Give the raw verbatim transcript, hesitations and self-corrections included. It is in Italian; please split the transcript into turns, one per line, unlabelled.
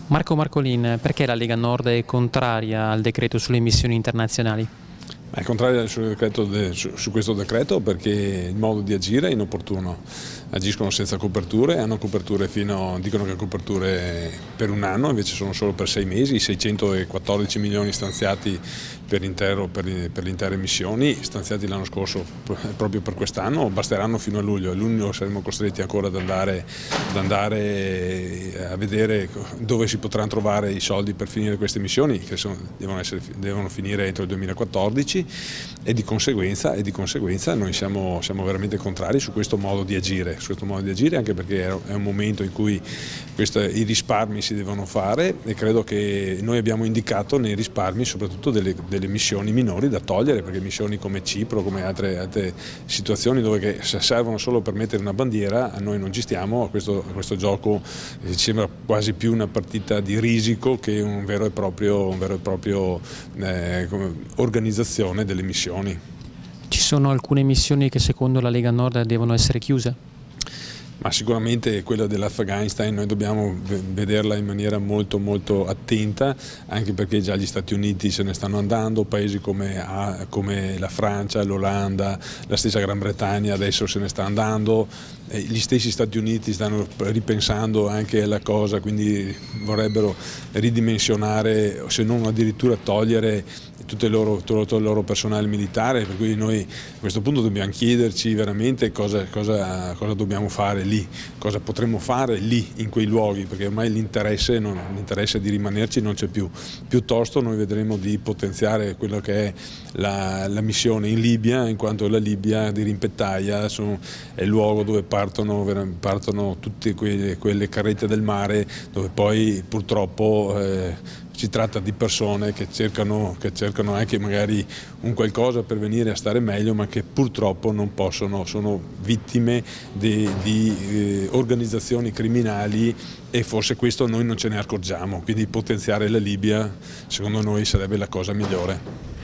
Marco Marcolin, perché la Lega Nord è contraria al decreto sulle missioni internazionali?
È contrario sul decreto de, su, su questo decreto perché il modo di agire è inopportuno. Agiscono senza coperture, hanno coperture fino, dicono che coperture per un anno, invece sono solo per sei mesi, seicentoquattordici milioni stanziati per, intero, per, per le intere missioni, stanziati l'anno scorso proprio per quest'anno, basteranno fino a luglio, a luglio saremo costretti ancora ad andare, ad andare a vedere dove si potranno trovare i soldi per finire queste missioni, che sono, devono, essere, devono finire entro il duemilaquattordici. E di conseguenza, e di conseguenza noi siamo, siamo veramente contrari su questo modo di agire, su questo modo di agire anche perché è un momento in cui questo, i risparmi si devono fare e credo che noi abbiamo indicato nei risparmi soprattutto delle, delle missioni minori da togliere, perché missioni come Cipro, come altre, altre situazioni dove servono solo per mettere una bandiera, a noi non ci stiamo, a questo, a questo gioco eh, sembra quasi più una partita di risico che un vero e proprio, un vero e proprio eh, come, organizzazione delle missioni.
Ci sono alcune missioni che secondo la Lega Nord devono essere chiuse?
Ma sicuramente quella dell'Afghanistan noi dobbiamo vederla in maniera molto molto attenta, anche perché già gli Stati Uniti se ne stanno andando, paesi come, come la Francia, l'Olanda, la stessa Gran Bretagna adesso se ne sta andando, gli stessi Stati Uniti stanno ripensando anche alla cosa, quindi vorrebbero ridimensionare, se non addirittura togliere tutto il loro, tutto il loro personale militare, per cui noi a questo punto dobbiamo chiederci veramente cosa, cosa, cosa dobbiamo fare lì, cosa potremmo fare lì in quei luoghi, perché ormai l'interesse di rimanerci non c'è più. Piuttosto noi vedremo di potenziare quello che è la, la missione in Libia, in quanto la Libia di rimpettaia sono, è il luogo dove partono, partono tutte quelle, quelle carrette del mare, dove poi purtroppo eh, si tratta di persone che cercano, che cercano anche magari un qualcosa per venire a stare meglio, ma che purtroppo non possono, sono vittime di, di eh, organizzazioni criminali e forse questo noi non ce ne accorgiamo, quindi potenziare la Libia secondo noi sarebbe la cosa migliore.